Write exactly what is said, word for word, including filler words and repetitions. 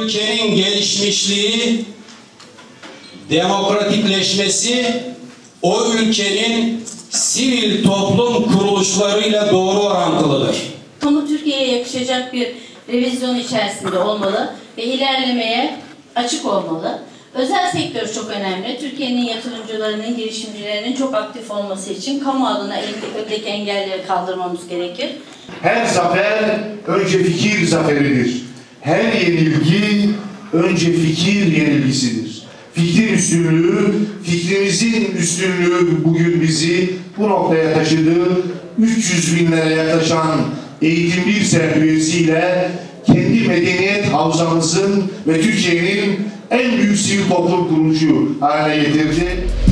ülkenin gelişmişliği, demokratikleşmesi o ülkenin sivil toplum kuruluşlarıyla doğru orantılıdır. Konu Türkiye'ye yakışacak bir revizyon içerisinde olmalı ve ilerlemeye açık olmalı. Özel sektör çok önemli. Türkiye'nin yatırımcılarının, girişimcilerinin çok aktif olması için kamu alanına elindeki engelleri kaldırmamız gerekir. Her zafer önce fikir zaferidir. Her yenilgi önce fikir yenilgisidir. Fikrin üstünlüğü, fikrimizin üstünlüğü bugün bizi bu noktaya taşıdı. üç yüz binlere yaklaşan Eğitim Bir Sert üyesiyle kendi medeniyet havzamızın ve Türkiye'nin en büyük sivil toplum kuruluşu haline getirdi.